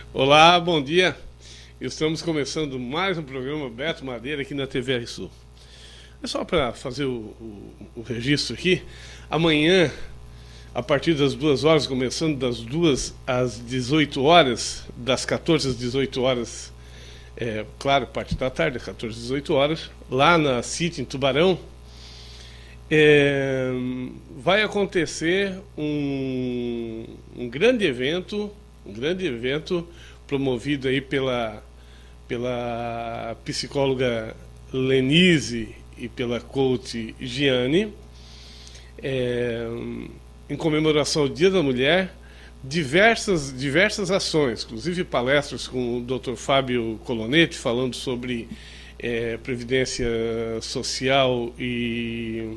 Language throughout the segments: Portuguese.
Olá, bom dia. Estamos começando mais um programa Beto Madeira aqui na TVR Sul. É só para fazer o registro aqui. Amanhã, a partir das 2 horas, começando das 2 às 18 horas, das 14 às 18 horas, claro, parte da tarde, 14 às 18 horas, lá na City, em Tubarão, vai acontecer um grande evento promovido aí pela psicóloga Lenise e pela coach Giane, em comemoração ao Dia da Mulher, diversas ações, inclusive palestras com o Dr. Fábio Colonetti falando sobre previdência social e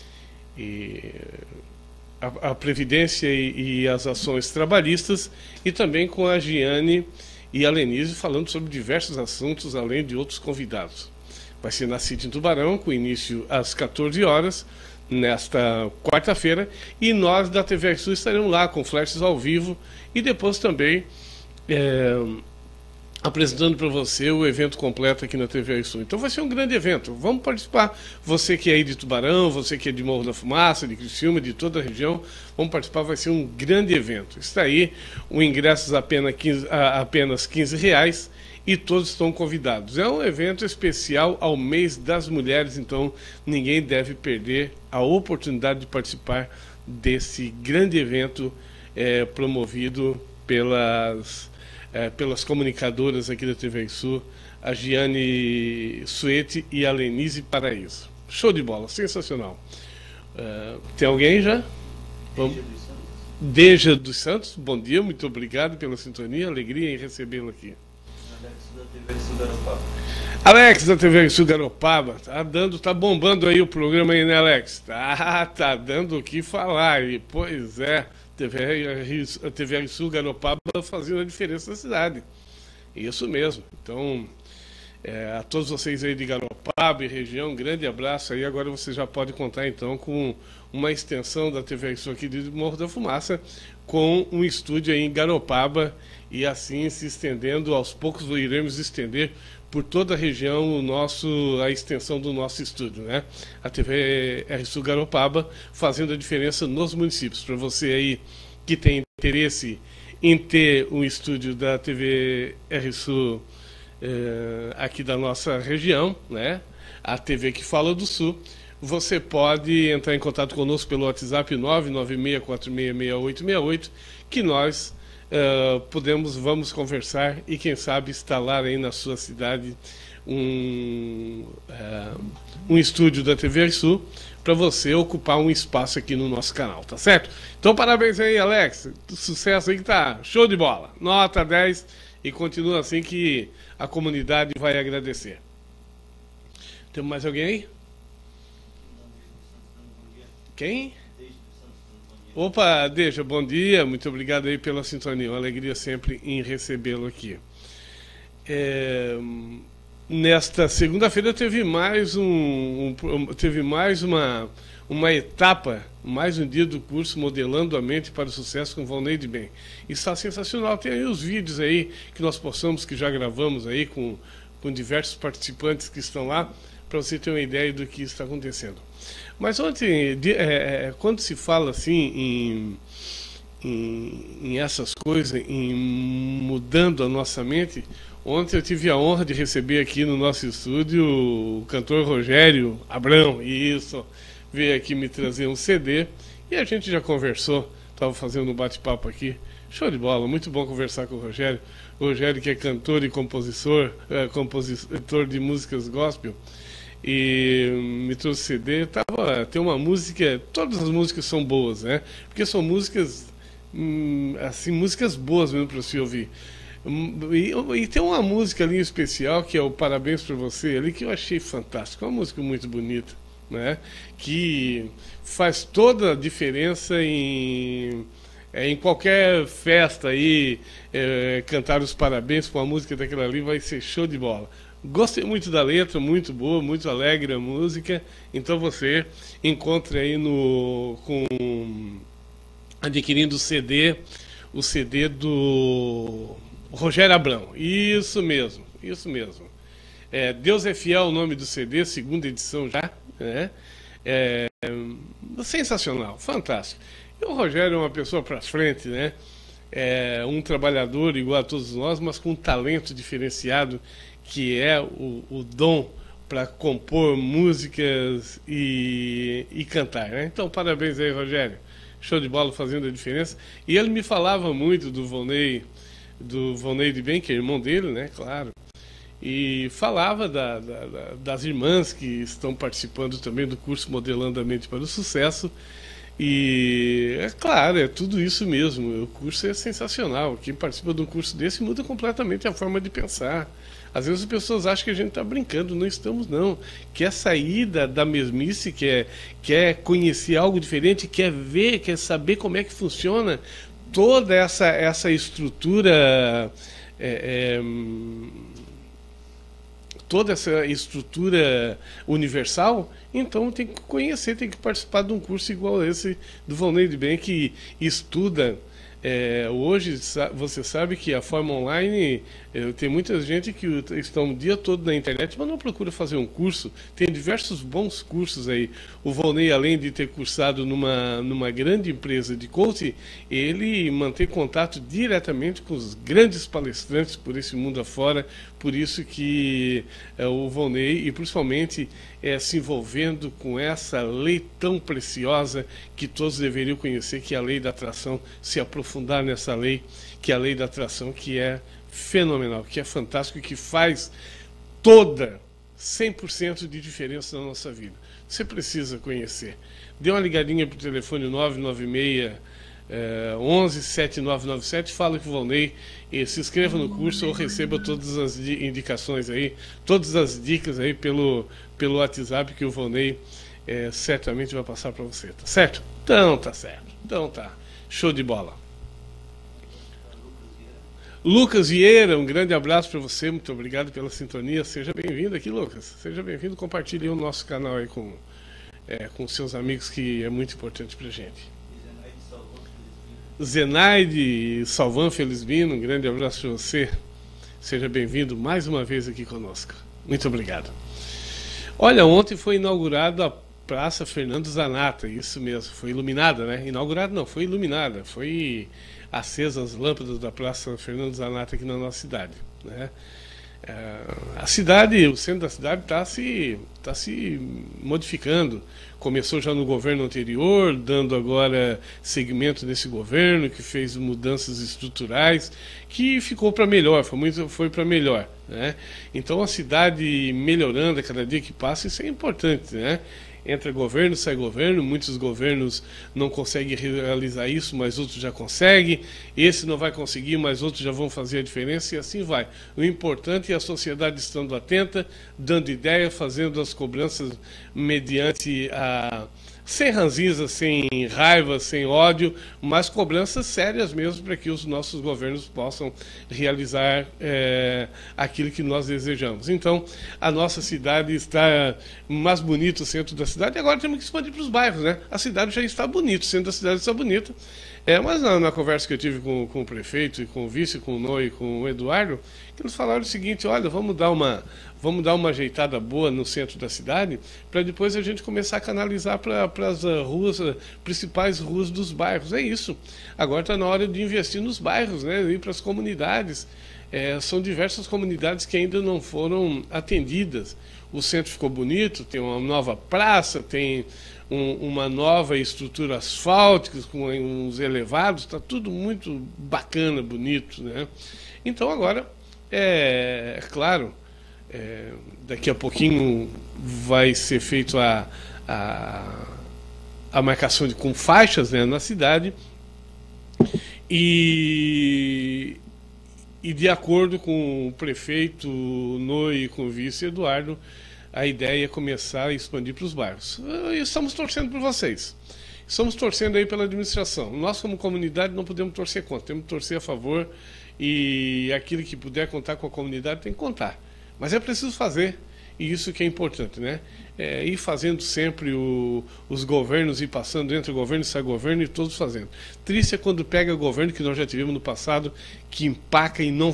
a previdência e as ações trabalhistas, e também com a Giane e a Lenise falando sobre diversos assuntos, além de outros convidados. Vai ser na City em Tubarão, com início às 14 horas, nesta quarta-feira, e nós da TV Sul estaremos lá com flashes ao vivo e depois também apresentando para você o evento completo aqui na TV Sul. Então vai ser um grande evento. Vamos participar. Você que é aí de Tubarão, você que é de Morro da Fumaça, de Criciúma, de toda a região, vamos participar. Vai ser um grande evento. Está aí, o ingresso apenas R$15 e todos estão convidados. É um evento especial ao mês das mulheres, então ninguém deve perder a oportunidade de participar desse grande evento promovido pelas comunicadoras aqui da TV Sul, a Giane Suete e a Lenise Paraíso. Show de bola, sensacional. Tem alguém já? Deja dos Santos, bom dia, muito obrigado pela sintonia, alegria em recebê-lo aqui. Alex da TV Sul Garopaba, tá bombando aí o programa aí, né, Alex? Tá dando o que falar, e pois é. A TV Sul Garopaba fazendo a diferença na cidade. Isso mesmo. Então, a todos vocês aí de Garopaba e região, um grande abraço aí. Agora você já pode contar então com uma extensão da TV Sul aqui de Morro da Fumaça, com um estúdio aí em Garopaba, e assim se estendendo, aos poucos iremos estender por toda a região a extensão do nosso estúdio, né? A TV Sul Garopaba fazendo a diferença nos municípios. Para você aí que tem interesse em ter um estúdio da TV Sul aqui da nossa região, né? A TV que fala do Sul, você pode entrar em contato conosco pelo WhatsApp 996466868, que nós vamos conversar e quem sabe instalar aí na sua cidade um estúdio da TV Sul para você ocupar um espaço aqui no nosso canal, tá certo? Então parabéns aí, Alex, sucesso aí que tá show de bola, nota 10, e continua assim que a comunidade vai agradecer. Tem mais alguém aí? Quem? Opa, Deja, bom dia, muito obrigado aí pela sintonia, uma alegria sempre em recebê-lo aqui. Nesta segunda-feira teve mais uma etapa, mais um dia do curso Modelando a Mente para o Sucesso com Valneide Bem. Está sensacional, tem aí os vídeos aí que nós possamos, que já gravamos aí com diversos participantes que estão lá, para você ter uma ideia do que está acontecendo. Mas ontem, quando se fala assim em essas coisas, em mudando a nossa mente, ontem eu tive a honra de receber aqui no nosso estúdio o cantor Rogério Abrão, e isso veio aqui me trazer um CD, e a gente já conversou, estava fazendo um bate-papo aqui, show de bola, muito bom conversar com o Rogério. O Rogério que é cantor e compositor de músicas gospel, e me trouxe CD, tem uma música, todas as músicas são boas, né? Porque são músicas, assim, músicas boas mesmo para se ouvir. E tem uma música ali em especial, que é o Parabéns para Você, ali, que eu achei fantástico, é uma música muito bonita, né? Que faz toda a diferença em qualquer festa aí, cantar os parabéns com a música daquela ali vai ser show de bola. Gostei muito da letra, muito boa, muito alegre a música. Então você encontra aí adquirindo o CD do Rogério Abrão, isso mesmo, isso mesmo. Deus é Fiel, o nome do CD, segunda edição já, né? Sensacional, fantástico. E o Rogério é uma pessoa para frente, né? Um trabalhador igual a todos nós, mas com um talento diferenciado, que é o dom para compor músicas e cantar, né? Então, parabéns aí, Rogério. Show de bola, fazendo a diferença. E ele me falava muito do Volney de Bem, que é irmão dele, né? Claro. E falava das irmãs que estão participando também do curso Modelando a Mente para o Sucesso. E é claro, é tudo isso mesmo. O curso é sensacional. Quem participa de um curso desse muda completamente a forma de pensar. Às vezes as pessoas acham que a gente está brincando, não estamos não. Quer sair da mesmice, quer conhecer algo diferente, quer ver, quer saber como é que funciona toda essa estrutura, toda essa estrutura universal. Então tem que conhecer, tem que participar de um curso igual a esse do Volney de Bem, que estuda. Hoje você sabe que a forma online, tem muita gente que está o dia todo na internet, mas não procura fazer um curso. Tem diversos bons cursos aí. O Volney, além de ter cursado numa grande empresa de coaching, ele mantém contato diretamente com os grandes palestrantes por esse mundo afora. Por isso que o Volney, e principalmente se envolvendo com essa lei tão preciosa que todos deveriam conhecer, que é a lei da atração, se aprofundar nessa lei, que é a lei da atração, que é fenomenal, que é fantástico e que faz 100% de diferença na nossa vida. Você precisa conhecer. Dê uma ligadinha para o telefone 996 11 7997, fala com o Volney, se inscreva no curso ou receba todas as indicações aí, todas as dicas aí pelo WhatsApp, que o Volney certamente vai passar para você, tá certo? Então tá certo, então tá, show de bola. Lucas Vieira, um grande abraço para você, muito obrigado pela sintonia, seja bem-vindo aqui, Lucas, seja bem-vindo, compartilhe o nosso canal aí com seus amigos, que é muito importante pra gente. Zenaide Salvan Felizbino, um grande abraço para você, seja bem-vindo mais uma vez aqui conosco, muito obrigado. Olha, ontem foi inaugurada a Praça Fernando Zanata, isso mesmo, foi iluminada, né? Inaugurada não, foi iluminada, foi acesa as lâmpadas da Praça Fernando Zanata aqui na nossa cidade, né? A cidade, o centro da cidade está se modificando. Começou já no governo anterior, dando agora seguimento nesse governo, que fez mudanças estruturais, que ficou para melhor, foi para melhor, né? Então a cidade melhorando a cada dia que passa, isso é importante, né? Entra governo, sai governo, muitos governos não conseguem realizar isso, mas outros já conseguem, esse não vai conseguir, mas outros já vão fazer a diferença, e assim vai. O importante é a sociedade estando atenta, dando ideia, fazendo as cobranças mediante sem ranzinza, sem raiva, sem ódio, mas cobranças sérias mesmo, para que os nossos governos possam realizar aquilo que nós desejamos. Então, a nossa cidade está mais bonita, o centro da cidade, e agora temos que expandir para os bairros, né? A cidade já está bonita, o centro da cidade está bonito. Mas na conversa que eu tive com o prefeito e com o vice, com o Noe e com o Eduardo, que nos falaram o seguinte: olha, vamos dar uma ajeitada boa no centro da cidade, para depois a gente começar a canalizar para as principais ruas dos bairros. É isso. Agora está na hora de investir nos bairros, né? Ir para as comunidades. São diversas comunidades que ainda não foram atendidas. O centro ficou bonito, tem uma nova praça, tem uma nova estrutura asfáltica com uns elevados, está tudo muito bacana, bonito, né? Então agora, claro, daqui a pouquinho vai ser feito a marcação com faixas, né, na cidade, e de acordo com o prefeito Noe e com o vice Eduardo, a ideia é começar a expandir para os bairros. Estamos torcendo por vocês. Estamos torcendo aí pela administração. Nós, como comunidade, não podemos torcer contra, temos que torcer a favor, e aquilo que puder contar com a comunidade tem que contar. Mas é preciso fazer. e isso que é importante, né? Ir fazendo sempre os governos, ir passando entre o governo e sai governo, e todos fazendo. Triste é quando pega o governo, que nós já tivemos no passado, que empaca e não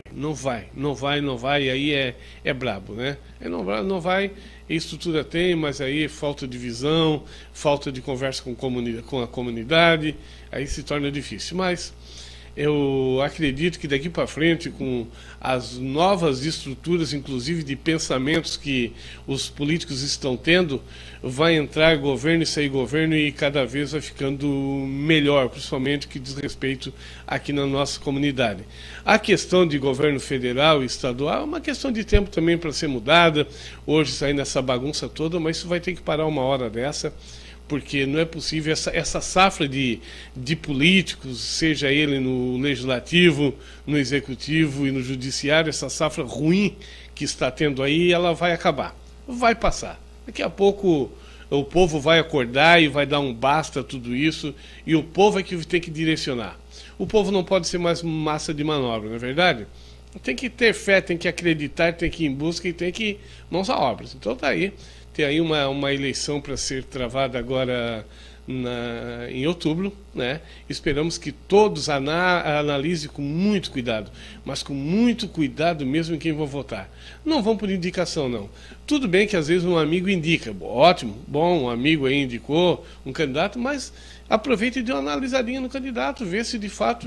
vai, e aí é brabo, né? Não vai, a estrutura tem, mas aí falta de visão, falta de conversa com a comunidade, aí se torna difícil. Mas eu acredito que daqui para frente, com as novas estruturas, inclusive de pensamentos que os políticos estão tendo, vai entrar governo e sair governo, e cada vez vai ficando melhor, principalmente que diz respeito aqui na nossa comunidade. A questão de governo federal e estadual é uma questão de tempo também para ser mudada. Hoje sair nessa bagunça toda, mas isso vai ter que parar uma hora dessa, porque não é possível essa safra de políticos, seja ele no legislativo, no executivo e no judiciário, essa safra ruim que está tendo aí, ela vai acabar, vai passar. Daqui a pouco o povo vai acordar e vai dar um basta a tudo isso, e o povo é que tem que direcionar. O povo não pode ser mais massa de manobra, não é verdade? Tem que ter fé, tem que acreditar, tem que ir em busca e tem que ir mãos a obras. Então tá aí. Tem aí uma eleição para ser travada agora em outubro, né? Esperamos que todos analisem com muito cuidado, mas com muito cuidado mesmo em quem vão votar. Não vão por indicação, não. Tudo bem que às vezes um amigo indica, ótimo, bom, um amigo aí indicou um candidato, mas aproveite e dê uma analisadinha no candidato, vê se de fato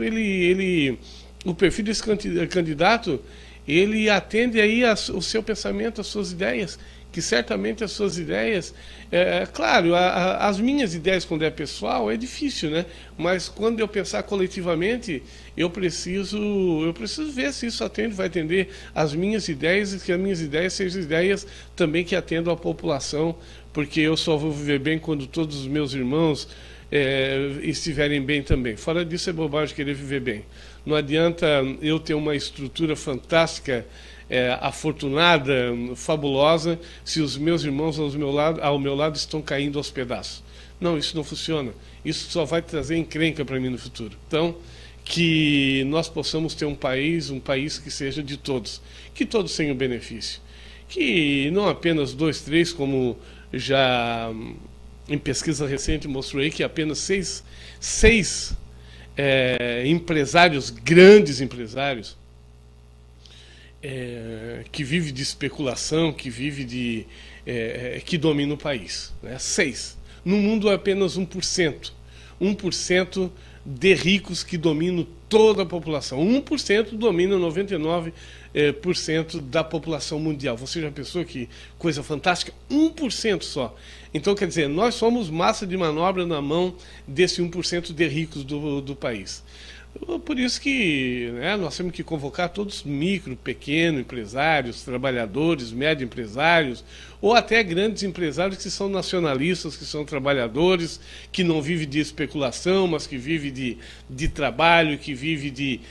o perfil desse candidato, ele atende aí o seu pensamento, as suas ideias, que certamente as suas ideias, claro, as minhas ideias quando é pessoal é difícil, né? Mas quando eu pensar coletivamente, eu preciso ver se isso vai atender as minhas ideias, e que as minhas ideias sejam ideias também que atendam a população, porque eu só vou viver bem quando todos os meus irmãos estiverem bem também. Fora disso é bobagem querer viver bem. Não adianta eu ter uma estrutura fantástica, afortunada, fabulosa, se os meus irmãos ao meu lado estão caindo aos pedaços. Não, isso não funciona. Isso só vai trazer encrenca para mim no futuro. Então, que nós possamos ter um país que seja de todos, que todos tenham benefício, que não apenas 2, 3, como já em pesquisa recente mostrou aí, que apenas seis empresários, grandes empresários, que vive de especulação, que vive que domina o país, né? 6. No mundo é apenas 1%. 1% de ricos que dominam toda a população. 1% domina 99% da população mundial. Você já pensou que coisa fantástica? 1% só. Então, quer dizer, nós somos massa de manobra na mão desse 1% de ricos do país. Por isso que nós temos que convocar todos os micro, pequeno empresários, trabalhadores, médio empresários, ou até grandes empresários que são nacionalistas, que são trabalhadores, que não vivem de especulação, mas que vivem de trabalho, que vivem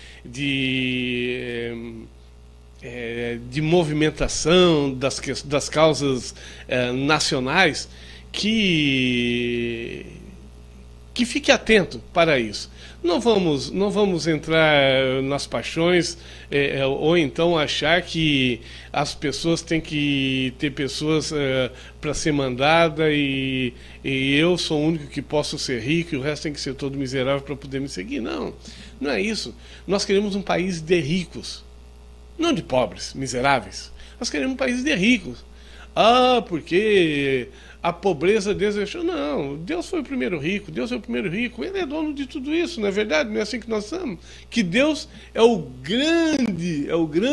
de movimentação das causas nacionais, que fique atento para isso. Não vamos entrar nas paixões, ou então achar que as pessoas têm que ter pessoas para ser mandada, e eu sou o único que posso ser rico e o resto tem que ser todo miserável para poder me seguir. Não é isso. Nós queremos um país de ricos, não de pobres, miseráveis. Nós queremos um país de ricos. Porque a pobreza desejou. Não, Deus foi o primeiro rico, Ele é dono de tudo isso, não é verdade? Não é assim que nós somos? Que Deus é o grande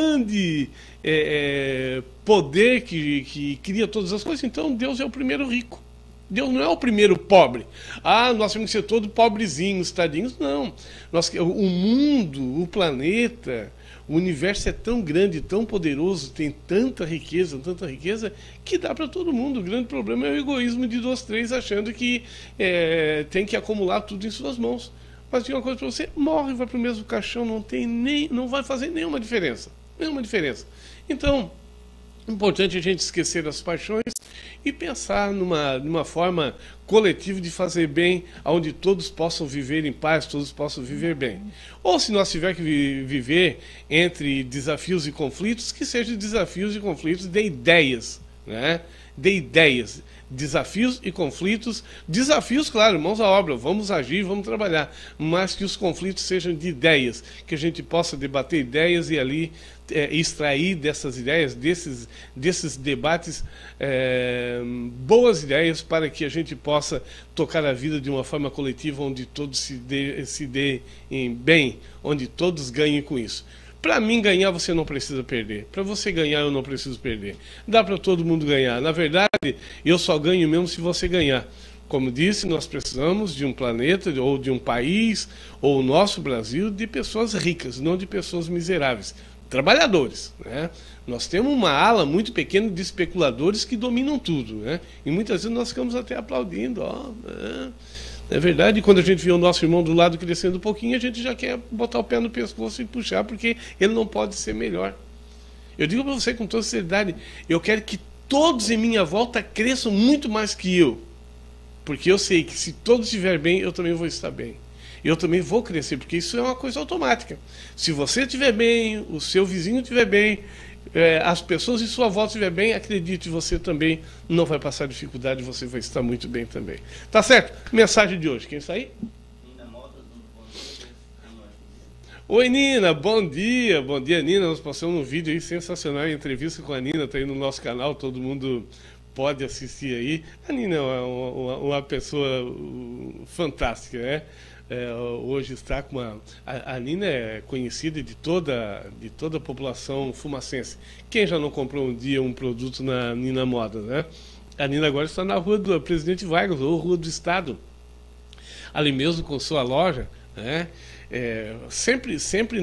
poder que cria todas as coisas. Então Deus é o primeiro rico. Deus não é o primeiro pobre. Nós temos que ser todos pobrezinhos, tadinhos. Não. O mundo, o planeta, o universo é tão grande, tão poderoso, tem tanta riqueza, que dá para todo mundo. O grande problema é o egoísmo de 2, 3, achando que tem que acumular tudo em suas mãos. Mas tem uma coisa para você: morre, vai para o mesmo caixão, não vai fazer nenhuma diferença. Então, é importante a gente esquecer as paixões e pensar numa forma coletiva de fazer bem, onde todos possam viver em paz, todos possam viver bem. Ou se nós tivermos que viver entre desafios e conflitos, que sejam desafios e conflitos de ideias, né? De ideias, desafios e conflitos. Desafios, claro, mãos à obra, vamos agir, vamos trabalhar, mas que os conflitos sejam de ideias, que a gente possa debater ideias e ali extrair dessas ideias, desses debates, boas ideias para que a gente possa tocar a vida de uma forma coletiva, onde todos se deem bem, onde todos ganhem com isso. Para mim ganhar, você não precisa perder. Para você ganhar, eu não preciso perder. Dá para todo mundo ganhar. Na verdade, eu só ganho mesmo se você ganhar. Como disse, nós precisamos de um planeta, ou de um país, ou o nosso Brasil, de pessoas ricas, não de pessoas miseráveis. Trabalhadores, né? Nós temos uma ala muito pequena de especuladores que dominam tudo, né? E muitas vezes nós ficamos até aplaudindo, ó, né? É verdade, quando a gente vê o nosso irmão do lado crescendo um pouquinho, a gente já quer botar o pé no pescoço e puxar, porque ele não pode ser melhor. Eu digo para você com toda sinceridade, eu quero que todos em minha volta cresçam muito mais que eu, porque eu sei que se todos estiverem bem, eu também vou estar bem. Eu também vou crescer, porque isso é uma coisa automática. Se você estiver bem, o seu vizinho estiver bem, as pessoas em sua volta estiver bem, acredite, você também não vai passar dificuldade, você vai estar muito bem também. Tá certo? Mensagem de hoje, quem está aí? Oi, Nina, bom dia. Bom dia, Nina. Nós passamos um vídeo aí sensacional, entrevista com a Nina, está aí no nosso canal, todo mundo pode assistir aí. A Nina é uma pessoa fantástica, né? Hoje está com a Nina é conhecida de toda a população fumacense. Quem já não comprou um dia um produto na Nina Moda, né? A Nina agora está na rua do Presidente Vargas, ou Rua do Estado, ali mesmo com sua loja, né? Sempre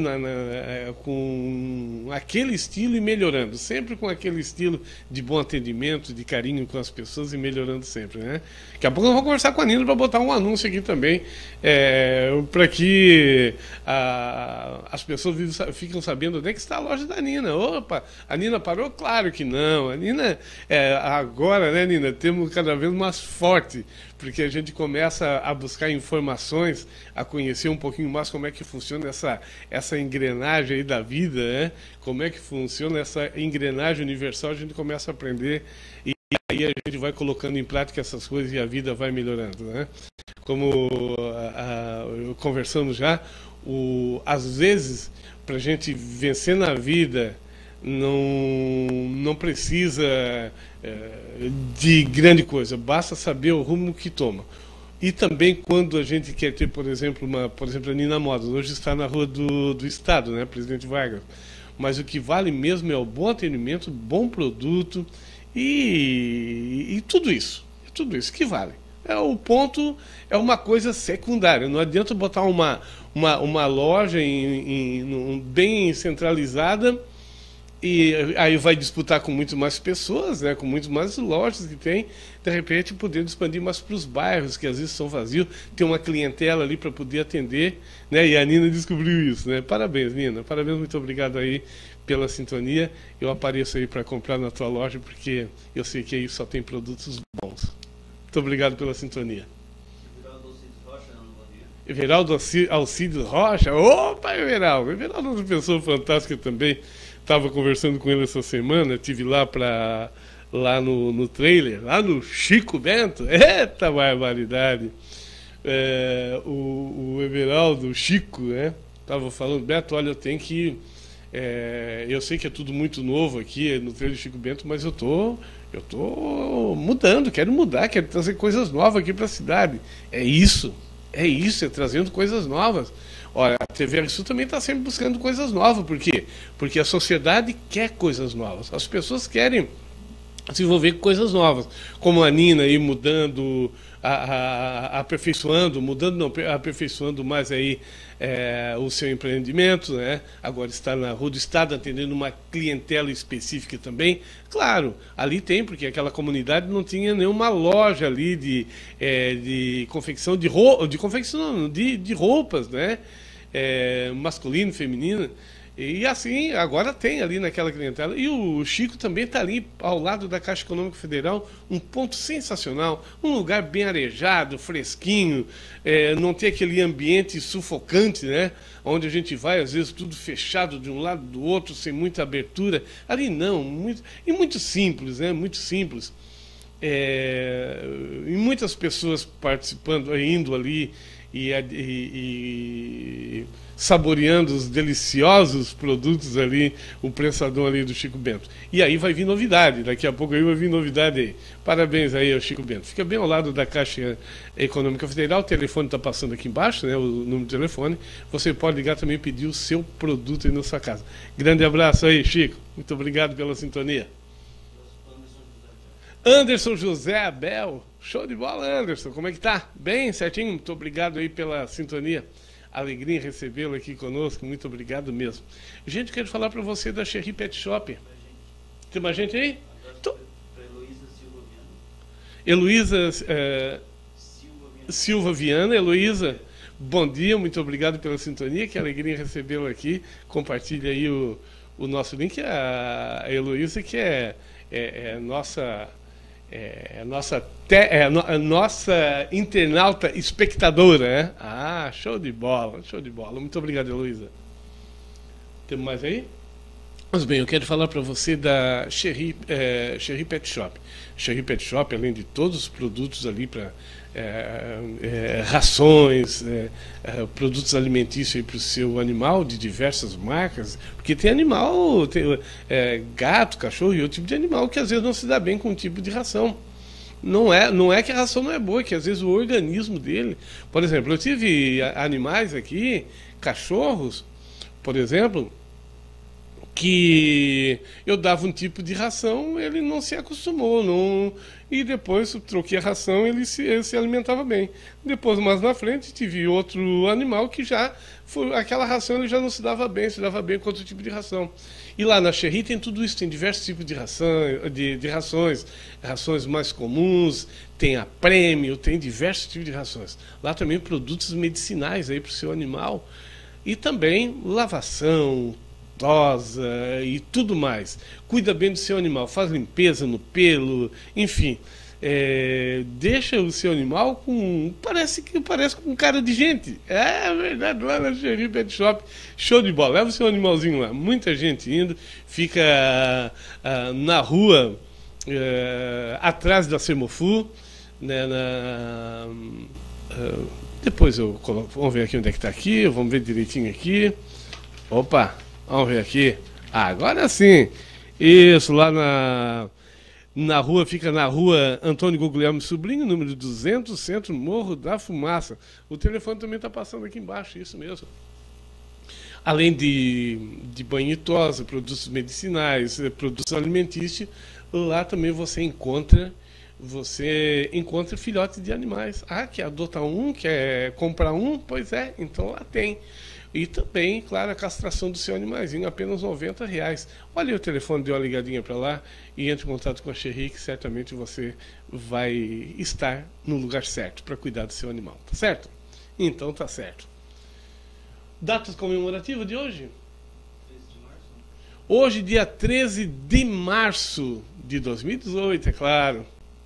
com aquele estilo e melhorando, sempre com aquele estilo de bom atendimento, de carinho com as pessoas e melhorando sempre, né? Daqui a pouco eu vou conversar com a Nina para botar um anúncio aqui também, para que as pessoas fiquem sabendo onde é que está a loja da Nina. Opa, a Nina parou? Claro que não. A Nina, agora, né, Nina, temos cada vez mais forte, porque a gente começa a buscar informações, a conhecer um pouquinho mais como é que funciona essa engrenagem aí da vida, né? Como é que funciona essa engrenagem universal, a gente começa a aprender e aí a gente vai colocando em prática essas coisas e a vida vai melhorando, né? Como conversamos já, às vezes, para a gente vencer na vida, não precisa de grande coisa, basta saber o rumo que toma. E também quando a gente quer ter, por exemplo, a Nina Modas, hoje está na Rua do Estado, né, Presidente Vargas, mas o que vale mesmo é o bom atendimento, bom produto e tudo isso que vale. O ponto é uma coisa secundária, não adianta botar uma loja bem centralizada e aí vai disputar com muito mais pessoas, né, com muito mais lojas que tem, de repente poder expandir mais para os bairros, que às vezes são vazios, tem uma clientela ali para poder atender, né, e a Nina descobriu isso, né? Parabéns, Nina, parabéns, muito obrigado aí pela sintonia. Eu apareço aí para comprar na tua loja, porque eu sei que aí só tem produtos bons. Muito obrigado pela sintonia. Everaldo Alcides Rocha, opa, Everaldo é uma pessoa fantástica também. Estava conversando com ele essa semana, estive lá no trailer, lá no Chico Bento. Eita barbaridade! O Everaldo, o Chico, né? Estava falando, Beto, olha, eu tenho que eu sei que é tudo muito novo aqui no trailer do Chico Bento, mas eu tô mudando, quero mudar, quero trazer coisas novas aqui para a cidade. É isso, trazendo coisas novas. Olha, a TV Sul também está sempre buscando coisas novas. Por quê? Porque a sociedade quer coisas novas. As pessoas querem se envolver com coisas novas. Como a Nina aí mudando, aperfeiçoando mais aí o seu empreendimento, né? Agora está na Rua do Estado atendendo uma clientela específica também. Claro, ali tem, porque aquela comunidade não tinha nenhuma loja ali de confecção de roupas, né? Masculino, feminino. E assim, agora tem ali naquela clientela. E o Chico também está ali ao lado da Caixa Econômica Federal, um ponto sensacional, um lugar bem arejado, fresquinho, não tem aquele ambiente sufocante, né? Onde a gente vai, às vezes, tudo fechado de um lado do outro, sem muita abertura. Ali não, muito simples, né? Muito simples. E muitas pessoas participando, indo ali e saboreando os deliciosos produtos ali, o prensadão ali do Chico Bento. E aí vai vir novidade, daqui a pouco aí vai vir novidade aí. Parabéns aí ao Chico Bento. Fica bem ao lado da Caixa Econômica Federal, o telefone está passando aqui embaixo, né, o número de telefone. Você pode ligar também e pedir o seu produto aí na sua casa. Grande abraço aí, Chico. Muito obrigado pela sintonia. Anderson José Abel, show de bola, Anderson, como é que tá? Bem, certinho? Muito obrigado aí pela sintonia, alegria em recebê-lo aqui conosco, muito obrigado mesmo. Gente, quero falar para você da Cherry Pet Shop. Tem mais gente aí? Heloísa Silva Viana. Heloísa, bom dia, muito obrigado pela sintonia, que alegria em recebê-lo aqui, compartilha aí o nosso link, a Heloísa que é nossa nossa internauta espectadora, né? Ah, show de bola, show de bola. Muito obrigado, Heloísa. Temos mais aí? Mas bem, eu quero falar para você da Cherry Pet Shop. Cherry Pet Shop, além de todos os produtos ali para rações, produtos alimentícios para o seu animal de diversas marcas, porque tem animal, gato, cachorro e outro tipo de animal que às vezes não se dá bem com um tipo de ração. Não é que a ração não é boa, que às vezes o organismo dele... Por exemplo, eu tive animais aqui, cachorros, por exemplo, que eu dava um tipo de ração, ele não se acostumou, e depois eu troquei a ração, ele se alimentava bem. Depois, mais na frente, tive outro animal que já aquela ração ele já não se dava bem com outro tipo de ração. E lá na Cherry tem tudo isso, tem diversos tipos de rações mais comuns, tem a prêmio, tem diversos tipos de rações. Lá também produtos medicinais aí para o seu animal e também lavação, tosa e tudo mais. Cuida bem do seu animal, faz limpeza no pelo, enfim, deixa o seu animal parece com cara de gente. É verdade, lá na Cherry Pet Shop, show de bola. Leva o seu animalzinho lá, muita gente indo, fica na rua atrás da Semofu, né, depois eu coloco, vamos ver aqui onde é que está aqui, vamos ver direitinho aqui. Opa, vamos ver aqui. Agora sim. Isso, lá na rua, fica na rua Antônio Guglielmo Sobrinho, número 200, Centro Morro da Fumaça. O telefone também está passando aqui embaixo, isso mesmo. Além de banho e tosa, produtos medicinais, produtos alimentícios, lá também você encontra filhotes de animais. Ah, quer adotar um, quer comprar um? Pois é, então lá tem. E também, claro, a castração do seu animaizinho, apenas R$90. Olha o telefone, dê uma ligadinha para lá e entre em contato com a Cherry, que certamente você vai estar no lugar certo para cuidar do seu animal, tá certo? Então tá certo. Datas comemorativas de hoje? 13 de março. Hoje, dia 13 de março de 2018, é claro.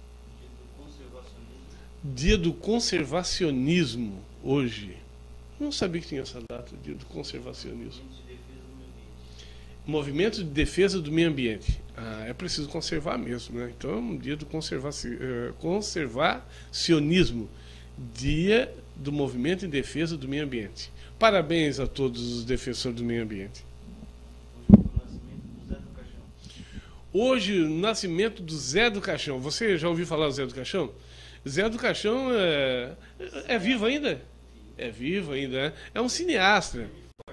Dia do conservacionismo, hoje. Não sabia que tinha essa data, dia do conservacionismo. Movimento de defesa do meio ambiente. Ah, é preciso conservar mesmo, né? Então é um dia do conservacionismo. Dia do movimento em defesa do meio ambiente. Parabéns a todos os defensores do meio ambiente. Hoje, o nascimento do Zé do Caixão. Você já ouviu falar do Zé do Caixão? Zé do Caixão é vivo ainda? É vivo ainda, né? É um cineasta.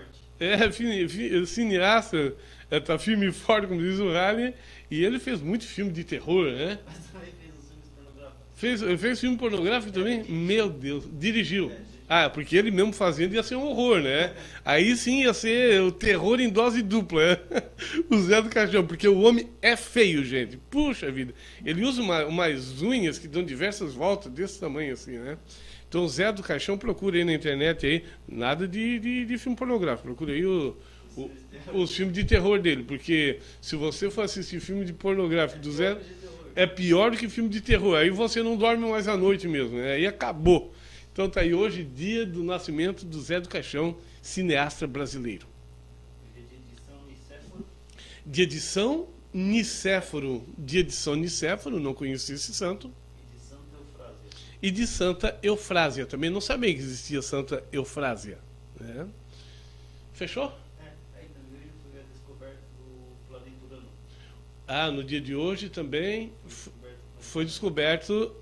Cineasta, tá firme e forte, como diz o Rally, e ele fez muito filme de terror, né? Mas também fez fez filme pornográfico também? Meu Deus, dirigiu. Ah, porque ele mesmo fazendo ia ser um horror, né? Aí sim ia ser o terror em dose dupla, né? O Zé do Caixão, porque o homem é feio, gente. Puxa vida. Ele usa umas unhas que dão diversas voltas desse tamanho assim, né? Então, Zé do Caixão, procura aí na internet aí, nada de filme pornográfico, procura aí o os filmes de terror dele, porque se você for assistir filme de pornográfico do Zé, é pior do que filme de terror. Aí você não dorme mais à noite mesmo, né? Aí acabou. Então tá aí hoje, dia do nascimento do Zé do Caixão, cineasta brasileiro. Dia de São Nicéforo. Dia de São Nicéforo, não conheci esse santo. E de Santa Eufrásia. Também não sabia que existia Santa Eufrásia. Né? Fechou? Aí também foi a descoberta do planeta Urano. Ah, no dia de hoje também foi descoberto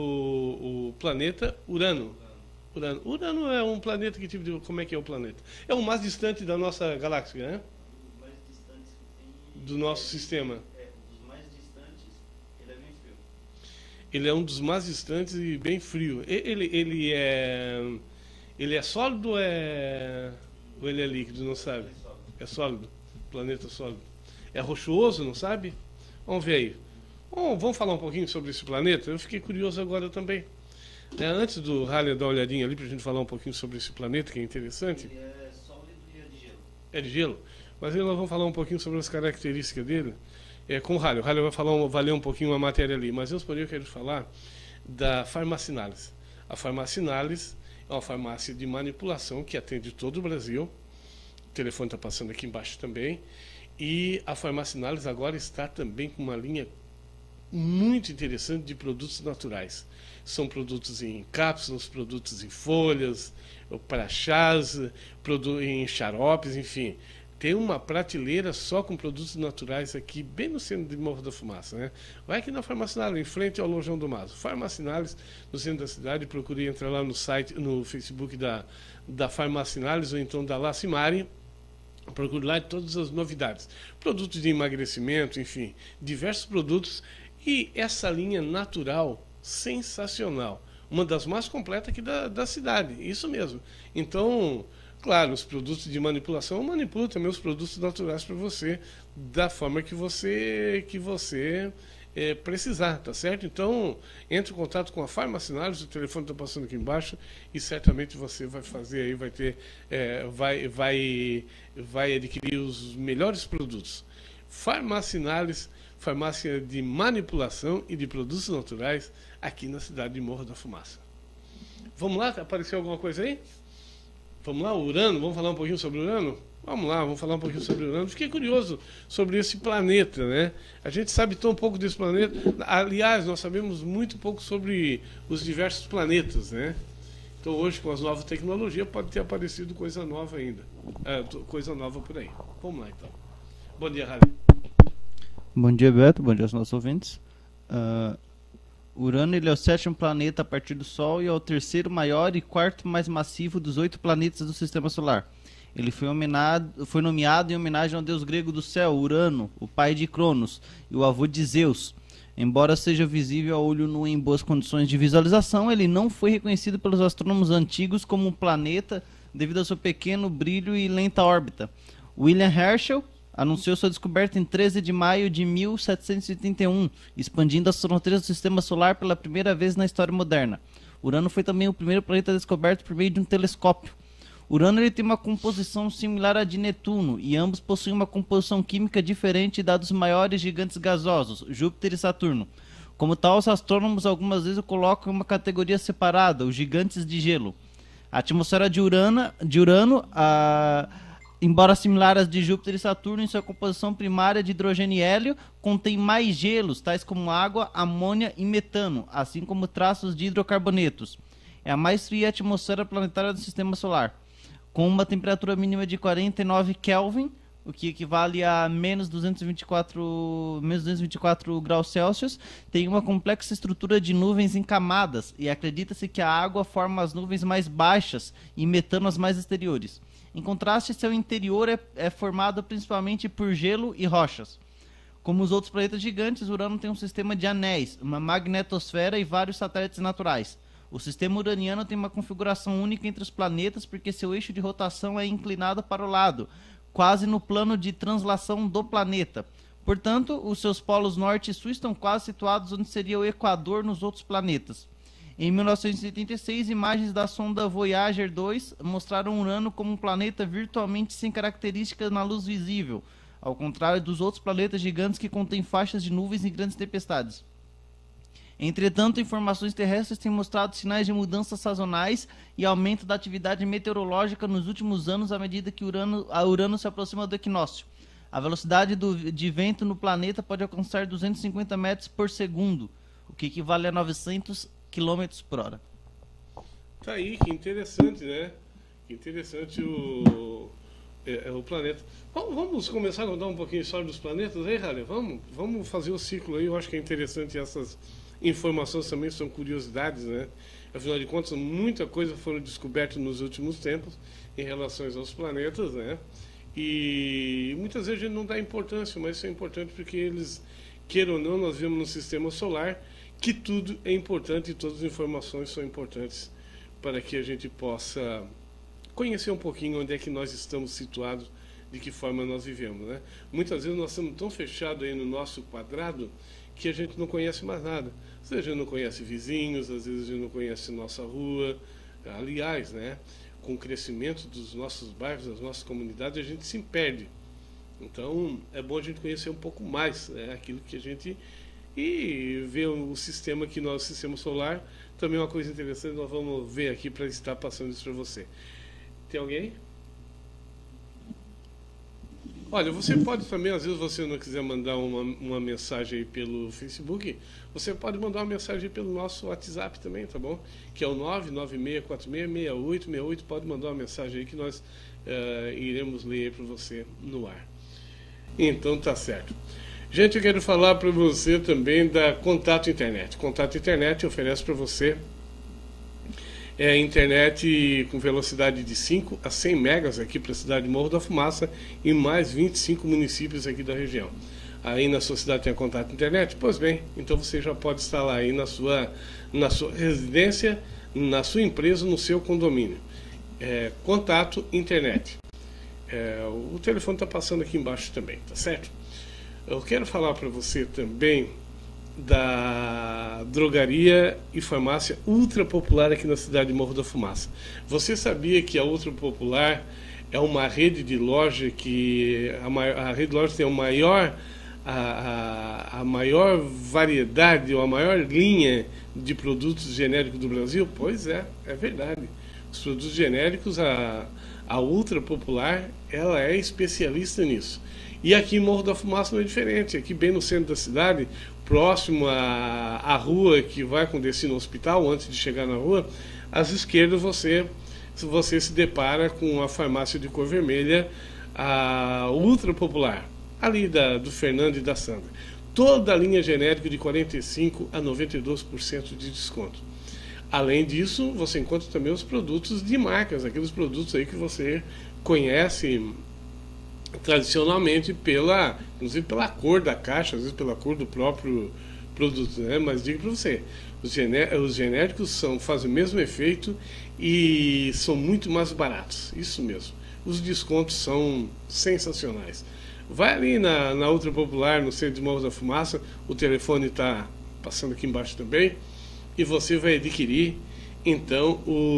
o planeta Urano. Urano é um planeta que tipo de... Como é que é o planeta? É o mais distante da nossa galáxia, né? O mais distante que tem... Do nosso sistema. Um dos mais distantes, ele é bem frio. Ele é um dos mais distantes e bem frio. Ele é sólido ou ele é líquido, não sabe? É sólido. Planeta sólido. É rochoso, não sabe? Vamos ver aí. Bom, vamos falar um pouquinho sobre esse planeta? Eu fiquei curioso agora também. Antes do Haller dar uma olhadinha ali para a gente falar um pouquinho sobre esse planeta, que é interessante. Ele é sólido e é de gelo. É de gelo. Mas aí nós vamos falar um pouquinho sobre as características dele. Com o Haller. O Haller vai ler um pouquinho a matéria ali. Mas eu quero falar da Farmacinales. A Farmacinales é uma farmácia de manipulação que atende todo o Brasil. O telefone está passando aqui embaixo também. E a Farmacinales agora está também com uma linha muito interessante de produtos naturais. São produtos em cápsulas, produtos em folhas, para chás, em xaropes, enfim. Tem uma prateleira só com produtos naturais aqui, bem no centro de Morro da Fumaça. Né? Vai aqui na Farmacinales, em frente ao Lojão do Mazo. Farmacinales, no centro da cidade, procure entrar lá no site, no Facebook da Farmacinales ou então da Lacimari. Procure lá todas as novidades. Produtos de emagrecimento, enfim, diversos produtos. E essa linha natural, sensacional. Uma das mais completas aqui da cidade, isso mesmo. Então, claro, os produtos de manipulação manipulam também os produtos naturais para você, da forma que você precisar, tá certo? Então, entre em contato com a Farmacinales, o telefone está passando aqui embaixo, e certamente você vai fazer aí, vai ter, vai adquirir os melhores produtos. Farmacinales, farmácia de manipulação e de produtos naturais aqui na cidade de Morro da Fumaça. Vamos lá? Apareceu alguma coisa aí? Vamos lá, Urano? Vamos falar um pouquinho sobre Urano? Vamos lá, vamos falar um pouquinho sobre Urano. Fiquei curioso sobre esse planeta, né? A gente sabe tão pouco desse planeta. Aliás, nós sabemos muito pouco sobre os diversos planetas, né? Então hoje, com as novas tecnologias, pode ter aparecido coisa nova ainda. Coisa nova por aí. Vamos lá, então. Bom dia, Rally. Bom dia, Beto. Bom dia aos nossos ouvintes. Urano ele é o 7º planeta a partir do Sol e é o 3º maior e 4º mais massivo dos 8 planetas do Sistema Solar. Ele foi nomeado em homenagem ao deus grego do céu, Urano, o pai de Cronos e o avô de Zeus. Embora seja visível a olho nu em boas condições de visualização, ele não foi reconhecido pelos astrônomos antigos como um planeta devido ao seu pequeno brilho e lenta órbita. William Herschel anunciou sua descoberta em 13 de maio de 1781, expandindo as fronteiras do Sistema Solar pela primeira vez na história moderna. Urano foi também o primeiro planeta descoberto por meio de um telescópio. Urano ele tem uma composição similar à de Netuno, e ambos possuem uma composição química diferente da dos maiores gigantes gasosos, Júpiter e Saturno. Como tal, os astrônomos algumas vezes o colocam em uma categoria separada, os gigantes de gelo. A atmosfera de Urano, embora similar às de Júpiter e Saturno em sua composição primária de hidrogênio e hélio, contém mais gelos, tais como água, amônia e metano, assim como traços de hidrocarbonetos. É a mais fria atmosfera planetária do Sistema Solar, com uma temperatura mínima de 49 Kelvin, o que equivale a menos 224 graus Celsius. Tem uma complexa estrutura de nuvens em camadas, e acredita-se que a água forma as nuvens mais baixas e metano as mais exteriores. Em contraste, seu interior é formado principalmente por gelo e rochas. Como os outros planetas gigantes, Urano tem um sistema de anéis, uma magnetosfera e vários satélites naturais. O sistema uraniano tem uma configuração única entre os planetas porque seu eixo de rotação é inclinado para o lado, quase no plano de translação do planeta. Portanto, os seus polos norte e sul estão quase situados onde seria o Equador nos outros planetas. Em 1986, imagens da sonda Voyager 2 mostraram Urano como um planeta virtualmente sem características na luz visível, ao contrário dos outros planetas gigantes que contêm faixas de nuvens e grandes tempestades. Entretanto, informações terrestres têm mostrado sinais de mudanças sazonais e aumento da atividade meteorológica nos últimos anos à medida que Urano se aproxima do equinócio. A velocidade de vento no planeta pode alcançar 250 metros por segundo, o que equivale a 900 km por hora. Tá aí, que interessante, né? Que interessante o planeta. Vamos começar a contar um pouquinho a história dos planetas aí, Raleigh? Vamos fazer o ciclo aí. Eu acho que é interessante essas informações também, são curiosidades, né? Afinal de contas, muita coisa foram descobertas nos últimos tempos em relação aos planetas, né? E muitas vezes a gente não dá importância, mas isso é importante porque eles, queiram ou não, nós vemos no sistema solar que tudo é importante e todas as informações são importantes para que a gente possa conhecer um pouquinho onde é que nós estamos situados, de que forma nós vivemos, né? Muitas vezes nós estamos tão fechados aí no nosso quadrado que a gente não conhece mais nada. Às vezes a gente não conhece vizinhos, às vezes a gente não conhece nossa rua. Aliás, né, com o crescimento dos nossos bairros, das nossas comunidades, a gente se perde. Então, é bom a gente conhecer um pouco mais, né, aquilo que a gente... E ver o sistema aqui, nosso sistema solar, também é uma coisa interessante, nós vamos ver aqui para estar passando isso para você. Tem alguém? Olha, você pode também, às vezes você não quiser mandar uma mensagem aí pelo Facebook, você pode mandar uma mensagem pelo nosso WhatsApp também, tá bom? Que é o 996466868, pode mandar uma mensagem aí que nós iremos ler para você no ar. Então tá certo. Gente, eu quero falar para você também da Contato Internet. Contato Internet oferece para você internet com velocidade de 5 a 100 megas aqui para a cidade de Morro da Fumaça e mais 25 municípios aqui da região. Aí na sua cidade tem a Contato Internet? Pois bem, então você já pode instalar aí na sua residência, na sua empresa, no seu condomínio. Contato Internet. O telefone está passando aqui embaixo também, tá certo? Eu quero falar para você também da drogaria e farmácia Ultra Popular aqui na cidade de Morro da Fumaça. Você sabia que a Ultra Popular é uma rede de loja que a rede de lojas tem a maior variedade ou a maior linha de produtos genéricos do Brasil? Pois é verdade. Os produtos genéricos, a Ultra Popular, ela é especialista nisso. E aqui em Morro da Fumaça não é diferente. Aqui bem no centro da cidade, próximo à rua que vai com destino ao hospital, antes de chegar na rua, às esquerdas você se depara com a farmácia de cor vermelha, a Ultra Popular, ali do Fernando e da Sandra. Toda a linha genérica de 45% a 92% de desconto. Além disso, você encontra também os produtos de marcas, aqueles produtos aí que você conhece tradicionalmente inclusive pela cor da caixa, às vezes pela cor do próprio produto, né? Mas digo para você, os genéricos fazem o mesmo efeito e são muito mais baratos, isso mesmo. Os descontos são sensacionais. Vai ali na Ultra Popular, no centro de Morro da Fumaça, o telefone está passando aqui embaixo também, e você vai adquirir então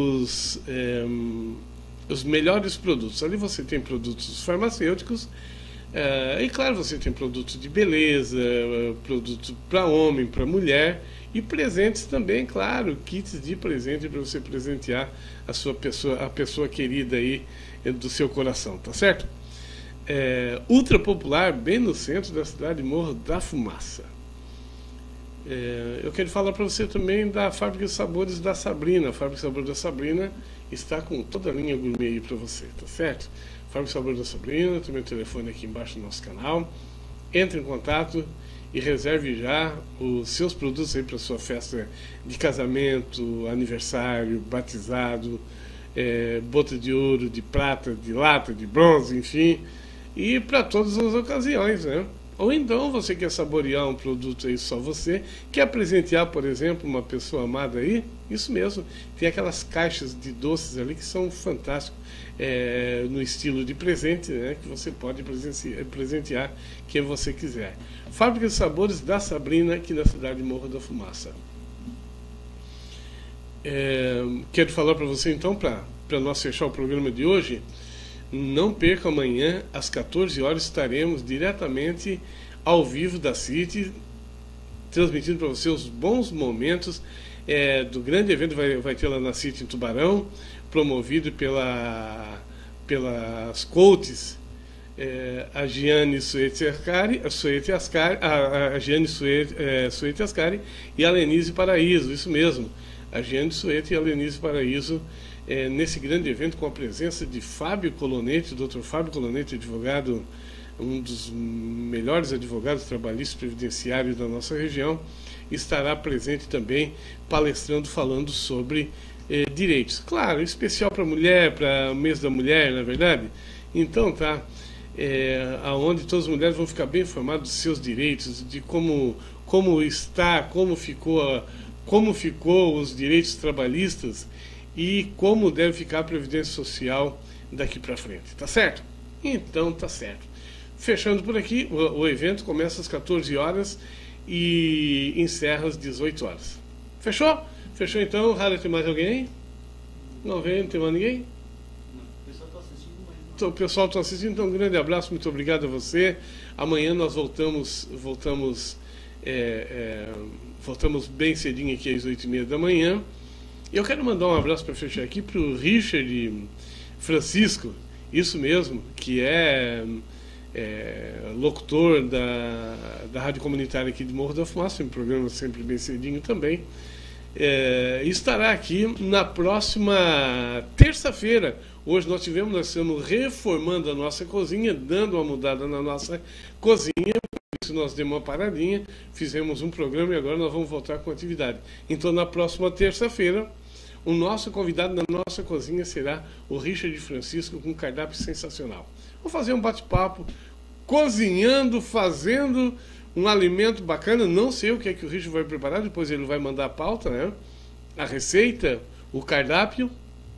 os melhores produtos. Ali você tem produtos farmacêuticos e claro, você tem produtos de beleza, produtos para homem, para mulher e presentes também, claro, kits de presente para você presentear a pessoa querida aí do seu coração, tá certo? Ultra Popular, bem no centro da cidade de Morro da Fumaça. Eu quero falar para você também da Fábrica de Sabores da Sabrina. A Fábrica de Sabores da Sabrina está com toda a linha gourmet aí para você, tá certo? Fábrica de Sabores da Sabrina, também o telefone aqui embaixo do nosso canal. Entre em contato e reserve já os seus produtos aí para sua festa de casamento, aniversário, batizado, bota de ouro, de prata, de lata, de bronze, enfim, e para todas as ocasiões, né? Ou então você quer saborear um produto aí só você, quer presentear, por exemplo, uma pessoa amada aí, isso mesmo, tem aquelas caixas de doces ali que são fantásticos, no estilo de presente, né, que você pode presentear quem você quiser. Fábrica de Sabores da Sabrina, aqui na cidade de Morro da Fumaça. Quero falar para você então, para nós fechar o programa de hoje, não perca amanhã, às 14 horas, estaremos diretamente ao vivo da CIT, transmitindo para você os bons momentos do grande evento que vai ter lá na CIT em Tubarão, promovido pelas coaches, a Giane Suete Ascari e a Lenise Paraíso, isso mesmo, a Giane Suete e a Lenise Paraíso, nesse grande evento com a presença de Fábio Colonete, Dr. Fábio Colonete, advogado, um dos melhores advogados trabalhistas previdenciários da nossa região, estará presente também palestrando, falando sobre direitos. Claro, especial para a mulher, para o mês da mulher, na verdade. Então, tá, aonde todas as mulheres vão ficar bem informadas dos seus direitos, de como está, como ficou os direitos trabalhistas e como deve ficar a Previdência Social daqui para frente. Tá certo? Então, tá certo. Fechando por aqui, o evento começa às 14 horas e encerra às 18 horas. Fechou? Fechou então? Rara, tem mais alguém? Não vem? Não tem mais ninguém? O pessoal está assistindo, mas não. Então, o pessoal está assistindo, então um grande abraço, muito obrigado a você. Amanhã nós voltamos bem cedinho aqui às 8h30 da manhã. Eu quero mandar um abraço para fechar aqui para o Richard Francisco, isso mesmo, que locutor da Rádio Comunitária aqui de Morro da Fumaça, um programa sempre bem cedinho também. Estará aqui na próxima terça-feira. Hoje nós estamos reformando a nossa cozinha, dando uma mudada na nossa cozinha, por isso nós demos uma paradinha, fizemos um programa e agora nós vamos voltar com a atividade. Então na próxima terça-feira, o nosso convidado na nossa cozinha será o Richard Francisco, com um cardápio sensacional. Vou fazer um bate-papo, cozinhando, fazendo um alimento bacana. Não sei o que é que o Richard vai preparar, depois ele vai mandar a pauta, né? A receita, o cardápio,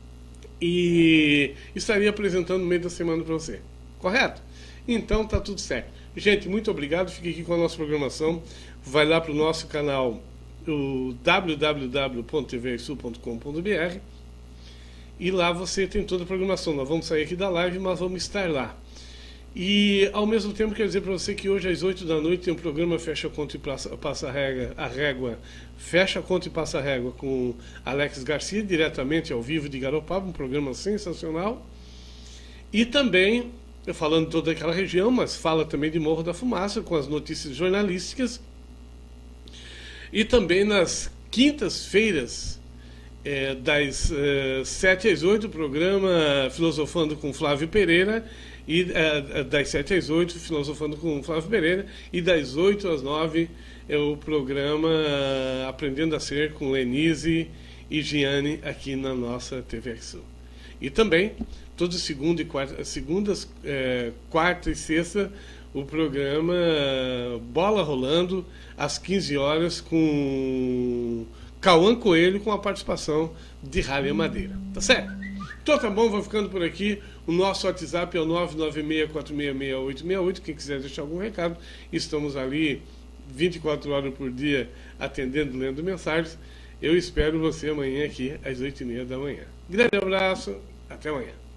e estaria apresentando no meio da semana para você. Correto? Então tá tudo certo. Gente, muito obrigado. Fique aqui com a nossa programação. Vai lá para o nosso canal, o www.tvsul.com.br, e lá você tem toda a programação. Nós vamos sair aqui da live, mas vamos estar lá. E ao mesmo tempo quero dizer para você que hoje às 8 da noite tem um programa Fecha a Conta e Passa a Régua, Fecha a Conta e Passa a Régua, com Alex Garcia, diretamente ao vivo de Garopaba, um programa sensacional. E também, falando de toda aquela região, mas fala também de Morro da Fumaça, com as notícias jornalísticas. E também nas quintas-feiras, das 7 às 8, o programa Filosofando com Flávio Pereira, e das 7 às 8, Filosofando com Flávio Pereira, e das 8 às 9 é o programa Aprendendo a Ser com Lenise e Giane aqui na nossa TV Sul. E também, todas segundas, quarta e sexta, o programa Bola Rolando, às 15 horas, com Cauã Coelho, com a participação de Rália Madeira. Tá certo? Então tá bom, vou ficando por aqui. O nosso WhatsApp é o 996466868. Quem quiser deixar algum recado, estamos ali 24 horas por dia atendendo, lendo mensagens. Eu espero você amanhã aqui às 8h30 da manhã. Grande abraço, até amanhã.